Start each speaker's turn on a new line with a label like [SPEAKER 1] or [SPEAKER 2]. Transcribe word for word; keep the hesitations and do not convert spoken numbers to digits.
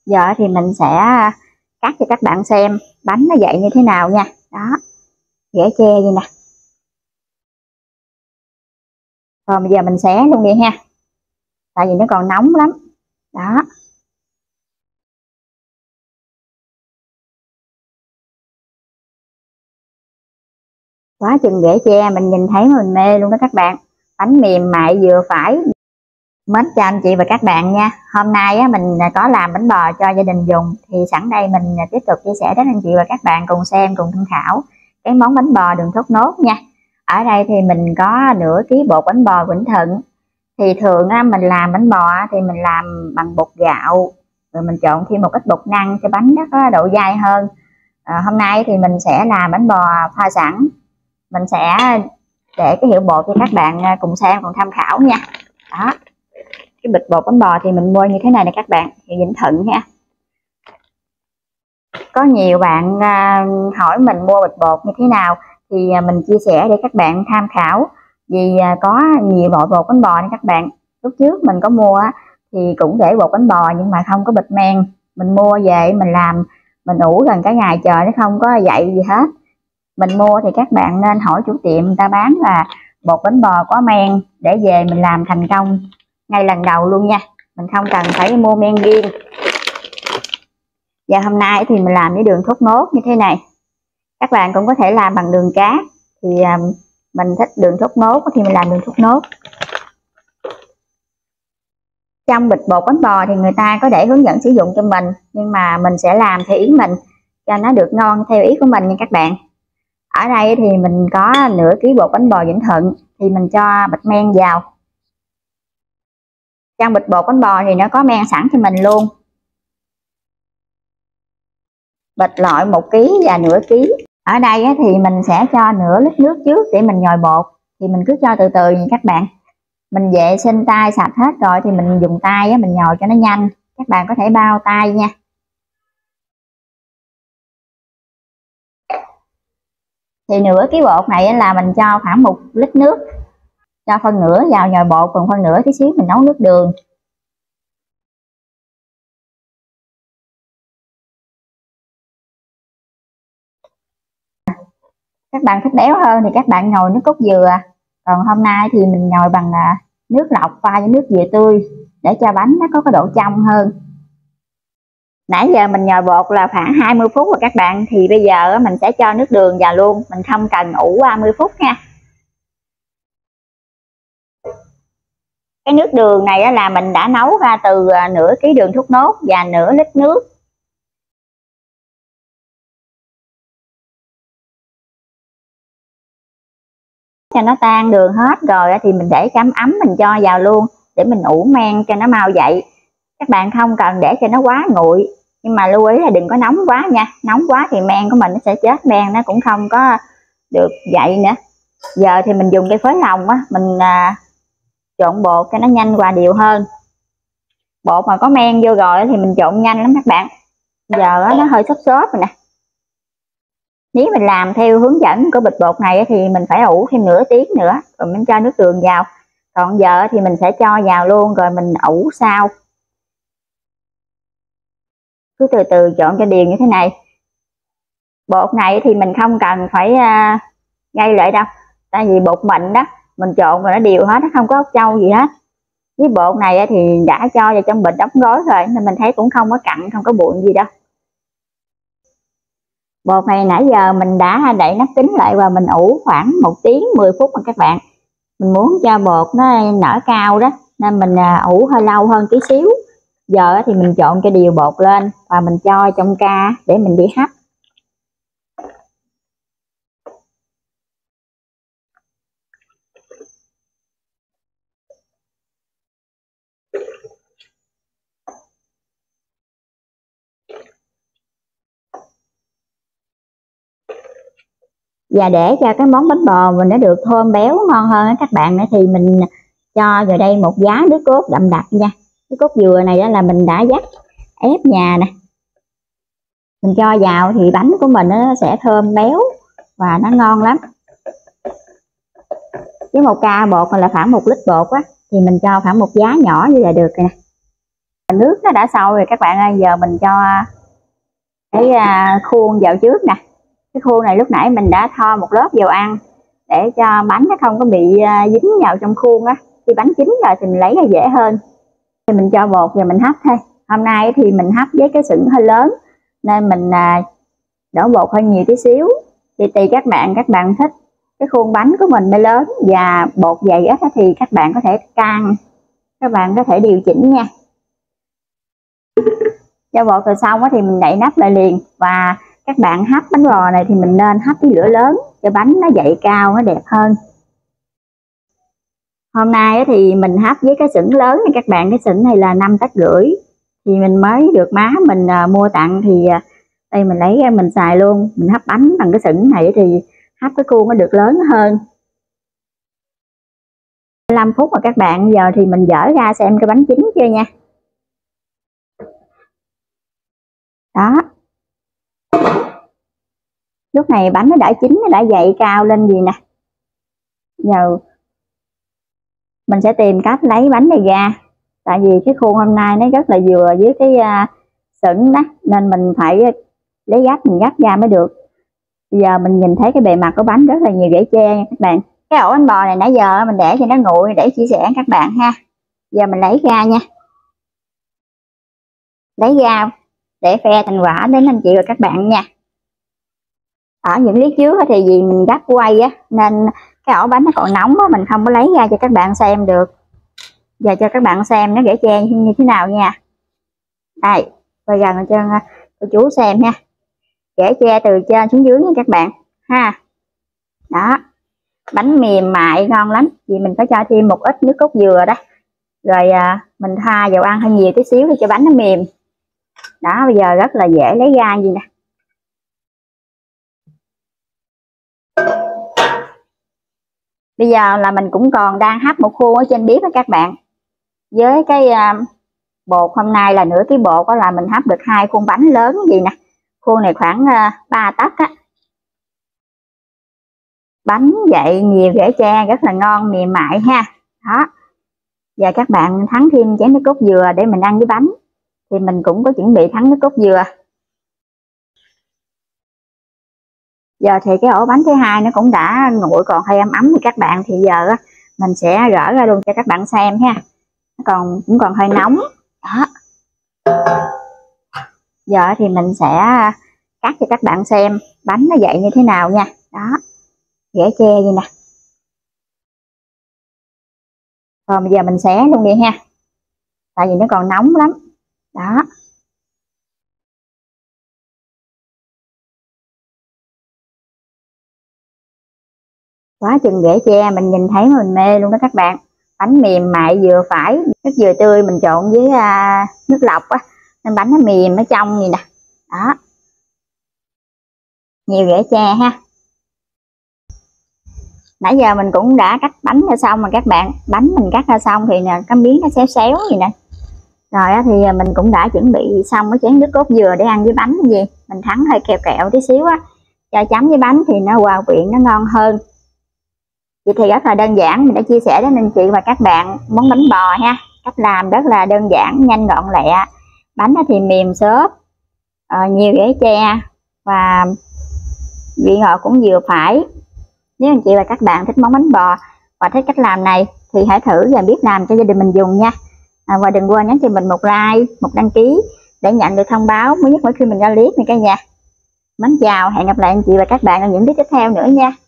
[SPEAKER 1] Giờ thì mình sẽ cắt cho các bạn xem bánh nó dậy như thế nào nha. Đó, dễ che vậy nè. Rồi bây giờ mình xé luôn đi ha, tại vì nó còn nóng lắm. Đó, quá chừng dễ che, mình nhìn thấy mình mê luôn đó các bạn. Bánh mềm mại vừa phải. Mến chào anh chị và các bạn nha. Hôm nay á, mình có làm bánh bò cho gia đình dùng, thì sẵn đây mình tiếp tục chia sẻ đến anh chị và các bạn cùng xem, cùng tham khảo cái món bánh bò đường thốt nốt nha. Ở đây thì mình có nửa ký bột bánh bò Vĩnh Thuận. Thì thường á, mình làm bánh bò thì mình làm bằng bột gạo, rồi mình trộn thêm một ít bột năng cho bánh nó có độ dai hơn. À, hôm nay thì mình sẽ làm bánh bò pha sẵn. Mình sẽ để cái hiệu bột cho các bạn cùng xem, cùng tham khảo nha. Đó, cái bịch bột bánh bò thì mình mua như thế này nè các bạn, thì Vĩnh Thuận nha. Có nhiều bạn hỏi mình mua bịch bột như thế nào, thì mình chia sẻ để các bạn tham khảo. Vì có nhiều loại bột bánh bò nha các bạn. Lúc trước mình có mua thì cũng để bột bánh bò nhưng mà không có bịch men. Mình mua về mình làm, mình ủ gần cả ngày trời nó không có dậy gì hết. Mình mua thì các bạn nên hỏi chủ tiệm người ta bán là bột bánh bò có men, để về mình làm thành công ngay lần đầu luôn nha. Mình không cần phải mua men riêng. Và hôm nay thì mình làm với đường thốt nốt như thế này. Các bạn cũng có thể làm bằng đường cát, thì mình thích đường thốt nốt thì mình làm đường thốt nốt. Trong bịch bột bánh bò thì người ta có để hướng dẫn sử dụng cho mình, nhưng mà mình sẽ làm theo ý mình cho nó được ngon theo ý của mình nha các bạn. Ở đây thì mình có nửa ký bột bánh bò Vĩnh Thuận, thì mình cho bịch men vào. Trong bịch bột bánh bò thì nó có men sẵn cho mình luôn. Bịch loại một ký và nửa ký. Ở đây thì mình sẽ cho nửa lít nước trước để mình nhồi bột. Thì mình cứ cho từ từ nha các bạn. Mình vệ sinh tay sạch hết rồi thì mình dùng tay mình nhồi cho nó nhanh. Các bạn có thể bao tay nha. Thì nửa ký bột này là mình cho khoảng một lít nước. Cho phân nửa vào nhồi bột, còn phân nửa tí xíu mình nấu nước đường. Các bạn thích béo hơn thì các bạn nhồi nước cốt dừa. Còn hôm nay thì mình nhồi bằng nước lọc pha với nước dừa tươi, để cho bánh nó có cái độ trong hơn. Nãy giờ mình nhồi bột là khoảng hai mươi phút rồi các bạn. Thì bây giờ mình sẽ cho nước đường vào luôn. Mình không cần ủ ba mươi phút nha. Cái nước đường này là mình đã nấu ra từ nửa ký đường thốt nốt và nửa lít nước. Cho nó tan đường hết rồi thì mình để chấm ấm mình cho vào luôn, để mình ủ men cho nó mau dậy. Các bạn không cần để cho nó quá nguội, nhưng mà lưu ý là đừng có nóng quá nha. Nóng quá thì men của mình nó sẽ chết, men nó cũng không có được dậy nữa. Giờ thì mình dùng cái phới lòng á, mình à, trộn bột cho nó nhanh hòa đều hơn. Bột mà có men vô rồi thì mình trộn nhanh lắm các bạn. Giờ nó hơi xốp xốp rồi nè. Nếu mình làm theo hướng dẫn của bịch bột này thì mình phải ủ thêm nửa tiếng nữa rồi mình cho nước đường vào. Còn giờ thì mình sẽ cho vào luôn rồi mình ủ sau. Cứ từ từ trộn cho đều như thế này. Bột này thì mình không cần phải uh, gây lại đâu. Tại vì bột mịn đó, mình trộn rồi nó đều hết, nó không có ốc trâu gì hết. Với bột này thì đã cho vào trong bịch đóng gói rồi, nên mình thấy cũng không có cặn, không có bụi gì đâu. Bột này nãy giờ mình đã đậy nắp kính lại và mình ủ khoảng một tiếng mười phút mà các bạn. Mình muốn cho bột nó nở cao đó, nên mình ủ hơi lâu hơn tí xíu. Giờ thì mình trộn cho đều bột lên và mình cho trong ca để mình đi hấp. Và để cho cái món bánh bò mình nó được thơm béo ngon hơn các bạn nữa, thì mình cho vào đây một giá nước cốt đậm đặc nha. Nước cốt dừa này đó là mình đã dắt ép nhà nè. Mình cho vào thì bánh của mình nó sẽ thơm béo và nó ngon lắm. Với một ca bột là khoảng một lít bột á, thì mình cho khoảng một giá nhỏ như là được nè. Nước nó đã sôi rồi các bạn ơi, giờ mình cho cái khuôn vào trước nè. Cái khuôn này lúc nãy mình đã thoa một lớp dầu ăn để cho bánh nó không có bị dính vào trong khuôn á. Khi bánh chín rồi thì mình lấy ra dễ hơn. Thì mình cho bột và mình hấp thôi. Hôm nay thì mình hấp với cái sửng hơi lớn nên mình đổ bột hơi nhiều tí xíu. Thì tùy các bạn, các bạn thích cái khuôn bánh của mình mới lớn và bột dày ít thì các bạn có thể can, các bạn có thể điều chỉnh nha. Cho bột rồi xong thì mình đậy nắp lại liền. Và các bạn hấp bánh bò này thì mình nên hấp với lửa lớn cho bánh nó dậy cao, nó đẹp hơn. Hôm nay thì mình hấp với cái sửng lớn này các bạn. Cái sửng này là năm tấc rưỡi thì mình mới được má mình mua tặng, thì đây mình lấy ra mình xài luôn. Mình hấp bánh bằng cái sửng này thì hấp cái khuôn nó được lớn hơn. mười lăm phút rồi các bạn. Giờ thì mình dỡ ra xem cái bánh chín chưa nha. Đó, lúc này bánh nó đã chín, nó đã dậy cao lên gì nè. Giờ mình sẽ tìm cách lấy bánh này ra, tại vì cái khuôn hôm nay nó rất là vừa với cái uh, sửng đó, nên mình phải lấy gắp, mình gắp ra mới được. Bây giờ mình nhìn thấy cái bề mặt của bánh rất là nhiều rễ tre nha các bạn. Cái ổ bánh bò này nãy giờ mình để cho nó nguội để chia sẻ các bạn ha. Giờ mình lấy ra nha, lấy ra để phe thành quả đến anh chị và các bạn nha. Ở những clip trước thì vì mình gấp quay á nên cái ổ bánh nó còn nóng á, mình không có lấy ra cho các bạn xem được. Giờ cho các bạn xem nó rễ tre như thế nào nha. Đây, bây giờ cho cô chú xem nha. Rễ tre từ trên xuống dưới nha các bạn ha. Đó, bánh mềm mại ngon lắm. Vì mình có cho thêm một ít nước cốt dừa đó. Rồi à, mình thoa dầu ăn hơi nhiều tí xíu để cho bánh nó mềm. Đó, bây giờ rất là dễ lấy ra gì nè. Bây giờ là mình cũng còn đang hấp một khuôn ở trên bếp với các bạn. Với cái uh, bột hôm nay là nửa ký bột, đó là mình hấp được hai khuôn bánh lớn gì nè. Khuôn này khoảng uh, ba tấc á. Bánh dậy nhiều rễ tre rất là ngon, mềm mại ha. Đó. Giờ các bạn thắng thêm chén nước cốt dừa để mình ăn với bánh. Thì mình cũng có chuẩn bị thắng nước cốt dừa. Giờ thì cái ổ bánh thứ hai nó cũng đã nguội còn hơi ấm ấm thì các bạn, thì giờ mình sẽ gỡ ra luôn cho các bạn xem ha. Nó còn cũng còn hơi nóng. Đó. Giờ thì mình sẽ cắt cho các bạn xem bánh nó dậy như thế nào nha. Đó, rễ tre vậy nè. Rồi bây giờ mình xé luôn đi ha, tại vì nó còn nóng lắm. Đó. Quá chừng rễ tre, mình nhìn thấy mình mê luôn đó các bạn. Bánh mềm mại vừa phải, nước dừa tươi mình trộn với uh, nước lọc á, nên bánh nó mềm, nó trong gì nè. Đó, nhiều rễ tre ha. Nãy giờ mình cũng đã cắt bánh ra xong rồi các bạn. Bánh mình cắt ra xong thì nè, cái miếng nó xéo xéo gì nè. Rồi thì mình cũng đã chuẩn bị xong cái chén nước cốt dừa để ăn với bánh gì. Mình thắng hơi kẹo kẹo tí xíu á, cho chấm với bánh thì nó hòa quyện, nó ngon hơn. Vậy thì rất là đơn giản, mình đã chia sẻ đến anh chị và các bạn món bánh bò ha. Cách làm rất là đơn giản, nhanh gọn lẹ. Bánh thì mềm xốp, à, nhiều rễ tre và vị ngọt cũng vừa phải. Nếu anh chị và các bạn thích món bánh bò và thích cách làm này thì hãy thử và biết làm cho gia đình mình dùng nha. À, và đừng quên nhấn cho mình một like, một đăng ký để nhận được thông báo mới nhất mỗi khi mình ra clip này cả nhà. Mến chào, hẹn gặp lại anh chị và các bạn ở những clip tiếp theo nữa nha.